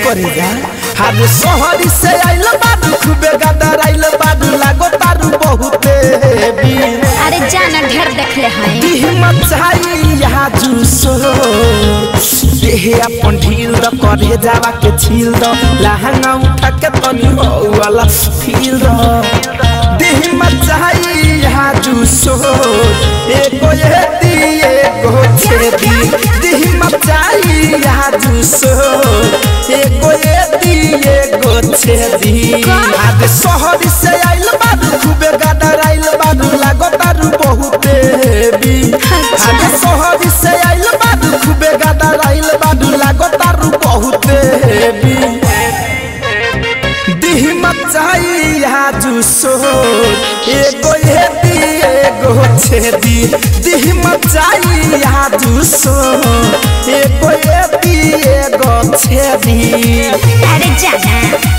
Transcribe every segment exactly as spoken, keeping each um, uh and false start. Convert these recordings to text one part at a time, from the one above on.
करे जा हर शहर से आइल बाडू खूबे गदर आइल बाडू लागो तारू बहुते भी अरे जाना ढेर देखले हैं हिम्मत चाहिए यहाँ जूसो देहे अपन ढील द करे जावा के छील द लहंगा उठा के तनी हो वाला फील द हिम्मत चाहिए यहाँ जूसो एको ये दिए को छेदी हिम्मत चाहिए यहाँ जूसो एको ये दिए को छेदी आज शहर से आइल बाडू खूबे गदर आइल बाडू लागो तारू बहुते भी आज शहर से आइल बाडू खूबे गदर आइल बाडू लागो तारू बहुते भी हिम्मत चाहिए यहाँ जूसो एको ये दिए गो छेदी हिम्मत चाहिए यहाँ जूसो एको ये दिए गो छेदी अरे जाना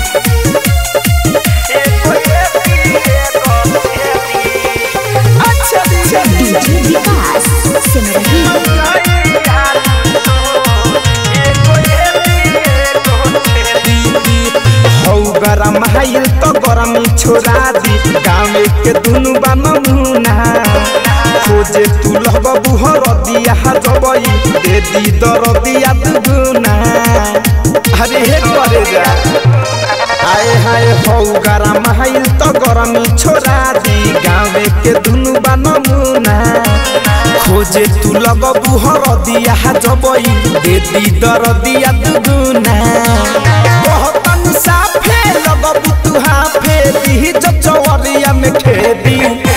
अच्छा डीजे विकास सिमरही गरम हाइल तो गरम छोड़ा दी गाँव के दुनु बामुना खोजे तू लगबू हरदिया जबई दे दी दरदिया दुगुना अरे हे करे जा आए हाय हो गरम हाइल तो गरम छोड़ा दी गाँव के दुनु बामुना खोजे तू लगबू हरदिया जबई दे दी दरदिया दुगुना साफे लगबू तू हाफे दी चौरिया में खेदी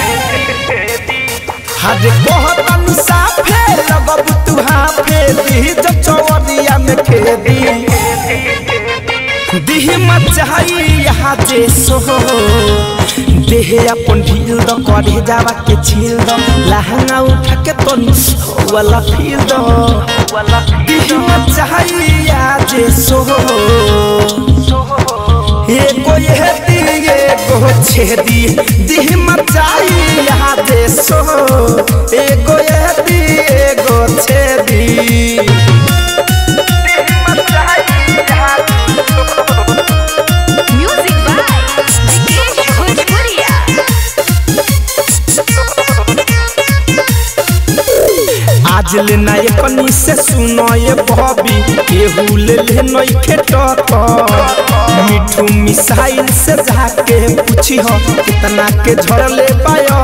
हज कहतन साफे लगबू तू हाफे दी चौरिया में खेदी हिम्मत चाहिए यहाँ जे सो देहे अपन ढील द करे जावा के छील द लहंगा उठा के तनी वाला फील द हिम्मत चाहिए यहाँ जे सो एको ये दिए गो छेदी हिम्मत चाहिए यहाँ दे सो एको ये दिए गो छेदी म्यूजिक बाय भोजपुरिया आज ले ना ये कनी से सुनो ये बॉबी केहू ले ले नई खेटत मिठू मिसाइल से जाके पूछी हो कितना के झड़ले पायो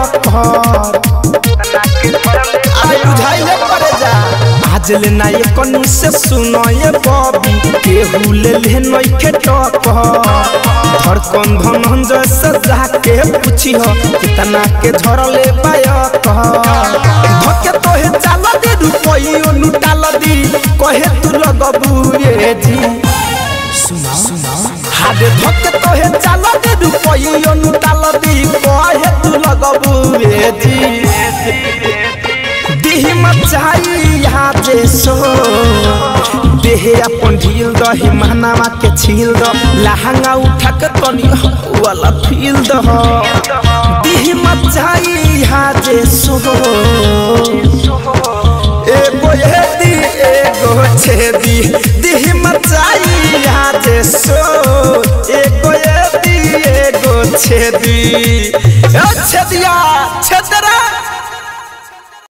अरे बुझाइले पड़े जा आज ले ना ये कनी से सुनो ये बॉबी केहू ले ले नई खेटत धड़कन धनंजय से जाके पूछी हो कितना के झड़ले पायो धके तोहे चाल दे रुपयो लुटाल दी कहे तू लगबू रे जी सुना सुना हाडे धके तोहे चाल दे रुपयो लुटाल दी कहे तू लगबू रे जी हिम्मत चाहिए यहाँ जे सो देहे अपन ढील द हिमानावा के छील द लहंगा उठा के तनी वाला फील द हिम्मत चाहिए यहाँ जे सो एको ये दी एको छेदी हिम्मत चाहिए यहाँ जे सो एको ये दी एको छेदी छेदिया छेदरा